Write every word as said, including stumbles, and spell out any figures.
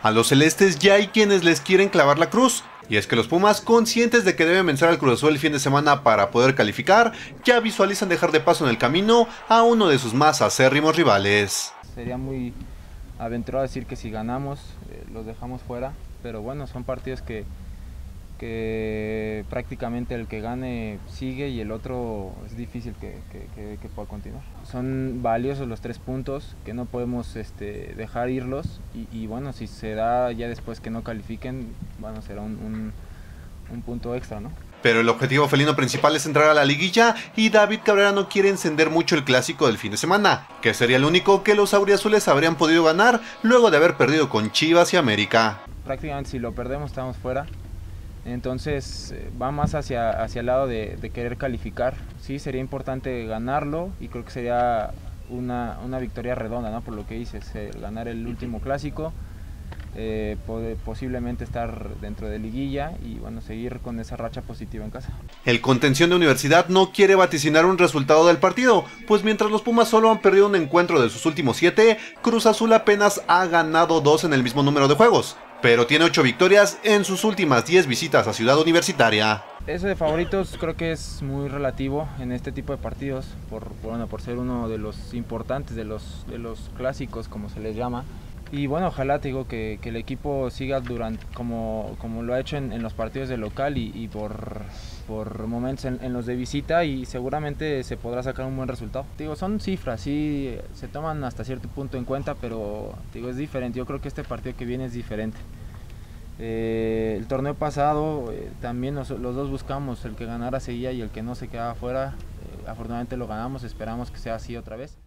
A los celestes ya hay quienes les quieren clavar la cruz, y es que los Pumas, conscientes de que deben vencer al Cruz Azul el fin de semana para poder calificar, ya visualizan dejar de paso en el camino a uno de sus más acérrimos rivales. Sería muy aventurado decir que si ganamos eh, los dejamos fuera, pero bueno, son partidos que, que prácticamente el que gane sigue y el otro es difícil que, que, que, que pueda continuar. Son valiosos los tres puntos que no podemos este, dejar irlos y, y bueno, si se da ya después que no califiquen, bueno, será un, un, un punto extra, ¿no? Pero el objetivo felino principal es entrar a la liguilla y David Cabrera no quiere encender mucho el clásico del fin de semana, que sería el único que los auriazules habrían podido ganar luego de haber perdido con Chivas y América. Prácticamente si lo perdemos estamos fuera, entonces va más hacia, hacia el lado de, de querer calificar. Sí, sería importante ganarlo y creo que sería una, una victoria redonda, ¿no? Por lo que dices, eh, ganar el último clásico. Eh, poder, posiblemente estar dentro de liguilla y bueno, seguir con esa racha positiva en casa. El contención de Universidad no quiere vaticinar un resultado del partido, pues mientras los Pumas solo han perdido un encuentro de sus últimos siete, Cruz Azul apenas ha ganado dos en el mismo número de juegos, pero tiene ocho victorias en sus últimas diez visitas a Ciudad Universitaria. Eso de favoritos creo que es muy relativo en este tipo de partidos, por, bueno, por ser uno de los importantes, de los, de los clásicos como se les llama. Y bueno, ojalá te digo que, que el equipo siga durante como, como lo ha hecho en, en los partidos de local y, y por, por momentos en, en los de visita y seguramente se podrá sacar un buen resultado. Te digo, son cifras, sí se toman hasta cierto punto en cuenta, pero te digo, es diferente. Yo creo que este partido que viene es diferente. Eh, el torneo pasado eh, también nos, los dos buscamos el que ganara seguía y el que no se quedaba fuera. Eh, afortunadamente lo ganamos, esperamos que sea así otra vez.